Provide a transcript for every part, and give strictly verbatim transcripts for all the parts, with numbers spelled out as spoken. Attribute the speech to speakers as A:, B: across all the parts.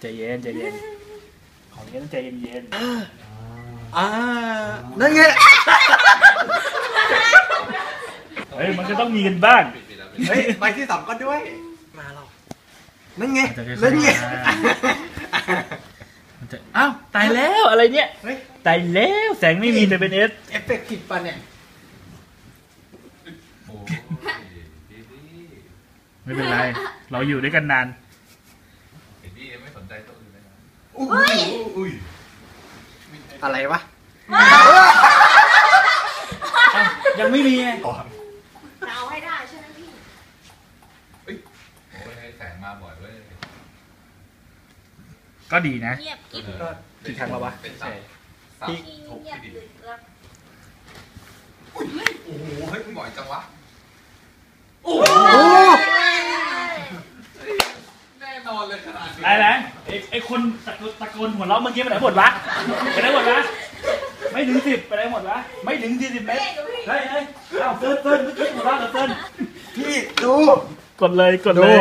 A: ใจเย็นใจเย็นของนี้ต้องใจเย็นเย็น
B: อ่านั่นไง
A: เฮ้ยมันก็ต้องมีกันบ้าง
B: เฮ้ยใบที่สองก็ด้วยมาเรานั่นไงนั่นไง
A: อ้าวตายแล้วอะไรเนี่ยตายแล้วแสงไม่มีแต่เป็นเอส
B: เอฟเฟกต์ผิดป่ะเนี่ย
A: ไม่เป็นไรเราอยู่ด้วยกันนาน
C: เห็นพี่ไม่สนใจตัวอื่นเลยนะ
B: อุ้ยอุ้ยอะไรวะ
A: ยังไม่มี
D: เอาให้ได้ใช่ไหมพี่
C: เฮ้ยโอ้ยแสงมาบ่อยเว้ย
A: ก็ดีนะ
D: เงียบกิ๊บ
B: กี่ครั้งแล้ววะ
C: เป็นสับสับทุกที่ดีโอ้โหเฮ้ยบ่อยจังวะ
B: โอ้โห
C: แน่นอนเลยขนาดนี้
A: ไอ้แหละไอ้ไอ้คนตะโกนหัวเราะเมื่อกี้ไปไหนหมดวะไปไหนหมดวะไม่ถึงสิบไปไหนหมดวะไม่ถึงสี่สิบเมตรเฮ้ยเฮ้ยเอาเฟิร์นเฟิร์นเมื่อกี้หัวเราะกับเฟิร์น
B: พี่ดู
A: กดเลยกดเลย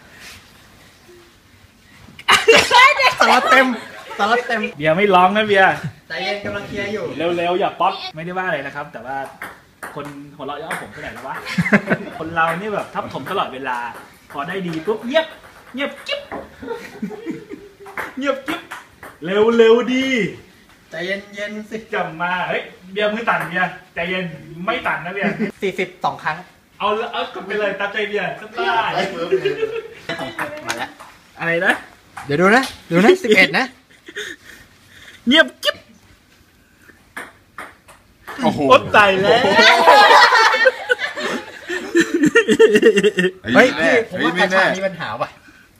B: สารเต็มสารเต็ม
A: เบียร์ไม่ร้องนะเบียร์
B: ใจเย็นกำลังเคลียร์อยู่
A: เร็วๆอย่าป๊อปไม่ได้ว่าอะไรนะครับแต่ว่าคนหัวเราะย่อผมไปไหนแล้ววะคนเรานี่แบบทับถมตลอดเวลาพอได้ดีปุ๊บเงียบเงียบกิ๊บเงียบกิ๊บเร็วเร็วดี
B: ใจเย็นเย็นสิ
A: จำมาเฮ้ยเบียร์มือตันเบียร์ใจเย็นไม่ตันนะเบียร์
B: สี่สิบสองครั้ง
A: เอาเอากลับไปเลยตามใจเบียร์ก็ได้
B: มาแล้ว
A: อะไรนะ
B: เดี๋ยวดูนะดูนะสิบเอ็ดนะ
A: เงียบกิ๊บโอ้โหตายแล้ว
B: เฮ้ยพี่ผมว่ากระชากมีปัญหาว่ะ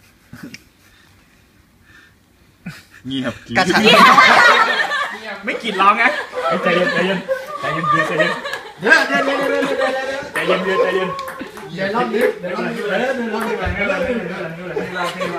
C: เงียบ
B: กระชาก
A: ไม่กรีดร้องไงใจเย็นใจเย็นใจเย็นเบียร์ใจเย็น
B: เดี๋ยวเดี๋ยวเดี๋ยวเดี๋ยวเดี๋ยว
A: ใจเย็นเบียร์ใจเย็น
B: เดี๋ยวรอบนี้เดี๋ยวรอบนี้เดี๋ยวรอบนี้เดี๋ยวรอบนี้เดี๋ยวรอบนี้เดี๋ยวรอบนี้เดี๋ยวรอบนี้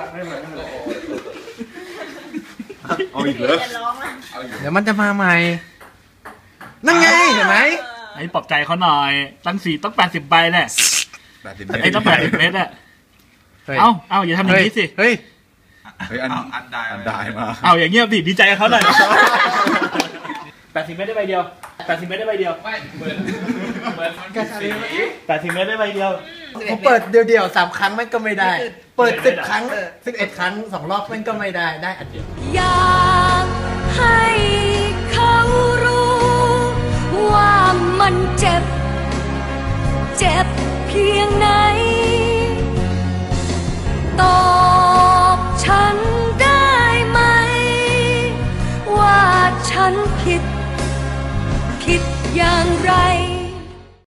C: เอาอีกเลย
B: เดี๋ยวมันจะมาใหม่นั่นไงเห็นไหม
A: ไอ้ปลอบใจเขาหน่อยตั้งสี่ต้องแปดสิบใบแหละไอ้ต้องแปดสิบเมตรอะเอ้าเอ้าอย่าทำอย่างนี้สิ
B: เฮ้ย
C: เฮ้ยอันอันได้อันได้มา
A: เอาอย่างเงี้ยดิดีใจกับเขาหน่อยแปดสิบเมตรได้ใบเดียวแปดสิบเมตรได้ใบเดียว
C: ไม่เหมือนเหมือนมันกระชาก
A: แปดสิบเมตรได้ใบเดียว
B: ผมเปิดเดียวๆสามครั้งมันก็ไม่ได้เปิดสิบครั้งสิบเอ็ดครั้งสองรอบมันก็ไม่ได้ได้อันเดียว
D: อยากให้เขารู้ว่ามันเจ็บเจ็บเพียงไหนตอบฉันได้ไหมว่าฉันผิดผิดอย่างไร